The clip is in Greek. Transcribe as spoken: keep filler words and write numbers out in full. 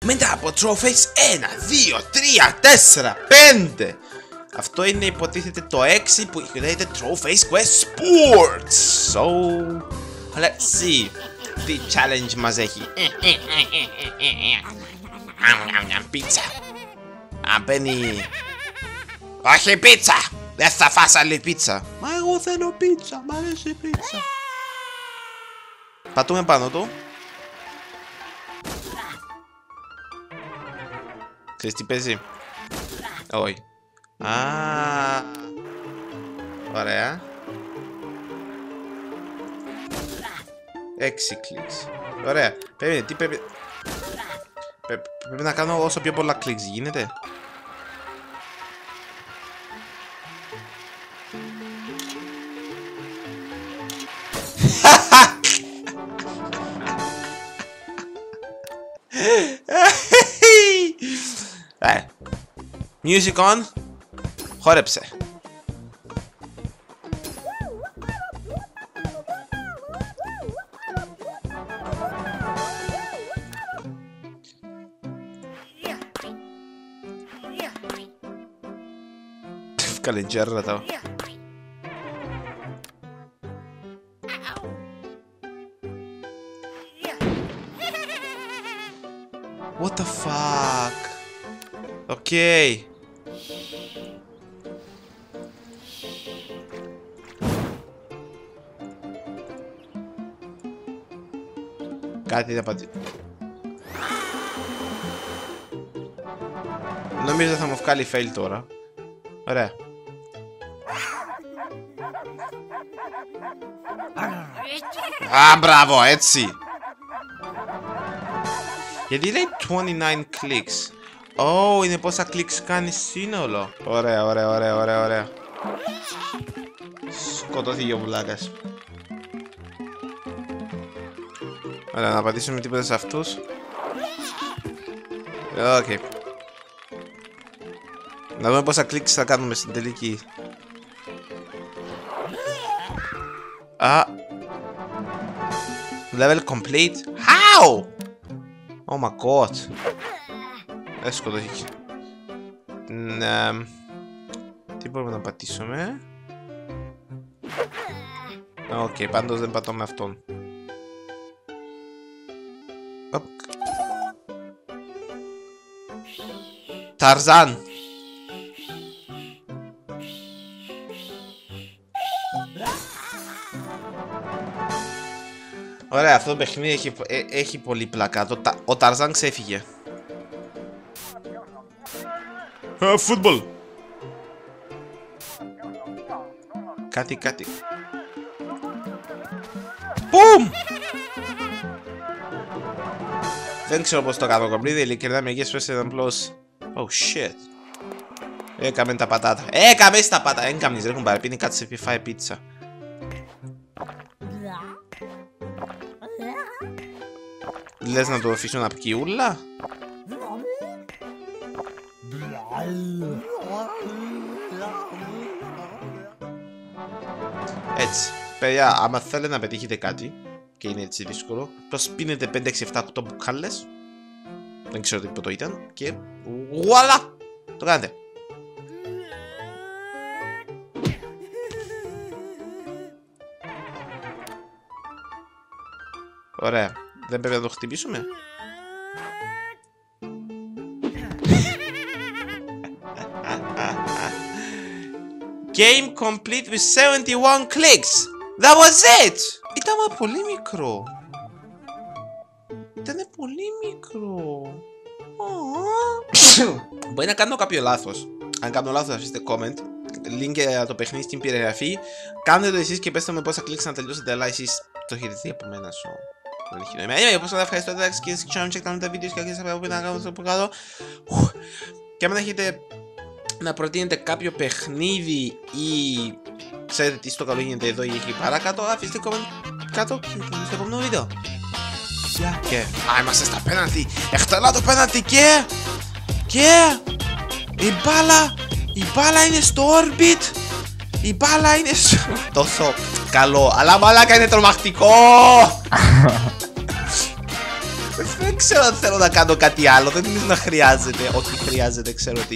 Μετά από trophies ένα, δύο, τρία, τέσσερα, πέντε. Αυτό είναι υποτίθεται το έξι που λέγεται Trophies Quest Sports. So, let's see τι challenge μας έχει. Πίτσα. Α, μπαίνει. Όχι πίτσα. Δεν θα φας άλλη πίτσα. Μα εγώ θέλω πίτσα. Μ' αρέσει η πίτσα. Πατούμε πάνω του. Ξέρεις τι παίζει? Όχι. Α, ωραία. Έξι κλικς. Ωραία. Περίμενε, τι πρέπει... Πρέ... Πρέπει να κάνω όσο πιο πολλά κλικς γίνεται. Music on. Χόρεψε. Βγάλε τζέρρα τάω. What the fuck? Okay. Κάτι θα πατήσει. Νομίζω θα μου βγάλει fail τώρα. Ωραία. Α, μπράβο, έτσι. Γιατί λέει είκοσι εννέα clicks. Ω, είναι πόσα clicks κάνει σύνολο. Ωραία, ωραία, ωραία, ωραία, ωραία. Σκοτώθηκε ο βουλάκας. Ωραία, να πατήσουμε τίποτα σε αυτούς. Οκ. Okay. Να δούμε πόσα clicks θα κάνουμε στην τελική. Α. Level complete. How? Oh my god. Δεν σκοτώθηκε. Ναι. Τι μπορούμε να πατήσουμε? Οκ, okay, πάντως δεν πατώ με αυτόν. Ταρζάν. Ωραία, αυτό το παιχνίδι έχει, ε, έχει πολύ πλάκα. Το, ο Ταρζάν ξέφυγε. Φούτμπολ. Κάτι, κάτι. Πουμ! Δεν ξέρω πώς το κάνω κομπλίδι, ειλικρινά μερικές φορές ήταν απλώς... Oh shit. Έκαμε τα πατάτα. Έκαμε τα πατάτα. Έκαμνεις ρε κουμπάρε, πίνει κάτι σε φάει πίτσα. Λες να το αφήσω να πιει ούλα? Έτσι. Παιδιά, άμα θέλετε να πετύχετε κάτι και είναι έτσι δύσκολο, απλώς πίνετε πέντε έξι επτά οκτώ μπουκάλες. Δεν ξέρω τι το ήταν και βουάλα! Το κάνετε. Ωραία. Δεν πρέπει να το χτυπήσουμε. Game complete with seventy-one clicks. That was it. Ήταν πολύ μικρό. Ήταν πολύ μικρό. Μπορεί να κάνω κάποιο λάθος. Αν κάνω λάθος αφήστε comment. Link για το παιχνίδι στην περιγραφή. Κάντε το εσείς και πέστε με πόσα κλικς να τελειώσετε. Αλλά εσείς το έχετε δει από μένα. Δεν έχει νόημα. Anyway, όπως θα ευχαριστώ εντάξει και εσείς να check τα βίντεο και αρχίστε να κάνω στο κάτω. Και αν έχετε να προτείνετε κάποιο παιχνίδι ή ξέρετε τι στο καλό γίνεται εδώ ή εκεί παρακάτω, αφήστε comment κάτω και στο επόμενο βίντεο. Γεια και... Α, είμαστε στα πέναλτι. Εκτελά το πέναλτι και... Και... Η μπάλα... Η μπάλα είναι στο orbit. Η μπάλα είναι στο... Τόσο καλό. Αλλά μαλάκα είναι τρομακτικό. Δεν ξέρω αν θέλω να κάνω κάτι άλλο. Δεν νομίζω να χρειάζεται. Όχι, χρειάζεται, ξέρω τι.